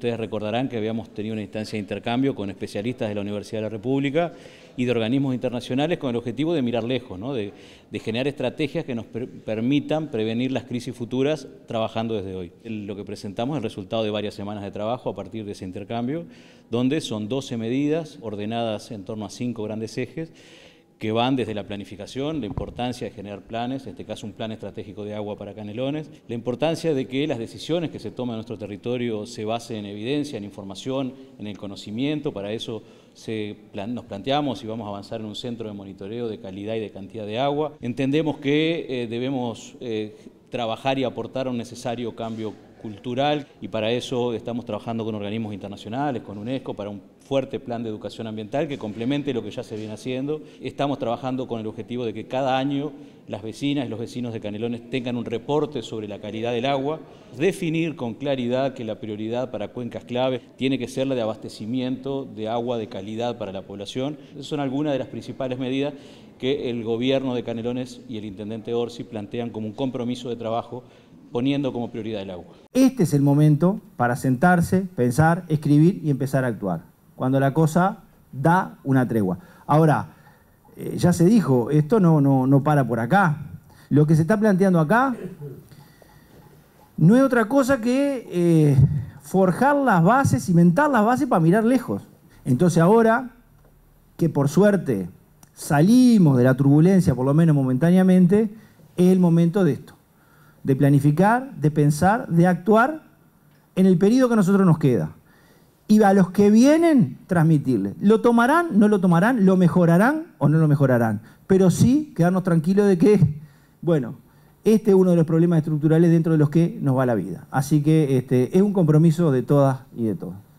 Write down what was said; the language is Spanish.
ustedes recordarán que habíamos tenido una instancia de intercambio con especialistas de la Universidad de la República y de organismos internacionales con el objetivo de mirar lejos, ¿no? de generar estrategias que nos permitan prevenir las crisis futuras trabajando desde hoy. Lo que presentamos es el resultado de varias semanas de trabajo a partir de ese intercambio, donde son 12 medidas ordenadas en torno a 5 grandes ejes, que van desde la planificación, la importancia de generar planes, en este caso un plan estratégico de agua para Canelones, la importancia de que las decisiones que se toman en nuestro territorio se basen en evidencia, en información, en el conocimiento. Para eso nos planteamos si vamos a avanzar en un centro de monitoreo de calidad y de cantidad de agua. Entendemos que debemos trabajar y aportar a un necesario cambio cultural, y para eso estamos trabajando con organismos internacionales, con UNESCO, para un fuerte plan de educación ambiental que complemente lo que ya se viene haciendo. Estamos trabajando con el objetivo de que cada año las vecinas y los vecinos de Canelones tengan un reporte sobre la calidad del agua, definir con claridad que la prioridad para cuencas clave tiene que ser la de abastecimiento de agua de calidad para la población. Esas son algunas de las principales medidas que el gobierno de Canelones y el intendente Orsi plantean como un compromiso de trabajo, poniendo como prioridad el agua. Este es el momento para sentarse, pensar, escribir y empezar a actuar, cuando la cosa da una tregua. Ahora, ya se dijo, esto no para por acá. Lo que se está planteando acá no es otra cosa que forjar las bases, cimentar las bases para mirar lejos. Entonces ahora, que por suerte salimos de la turbulencia, por lo menos momentáneamente, es el momento de esto. De planificar, de pensar, de actuar en el periodo que a nosotros nos queda. Y a los que vienen, transmitirles. ¿Lo tomarán? ¿No lo tomarán? ¿Lo mejorarán o no lo mejorarán? Pero sí quedarnos tranquilos de que, bueno, este es uno de los problemas estructurales dentro de los que nos va la vida. Así que es un compromiso de todas y de todos.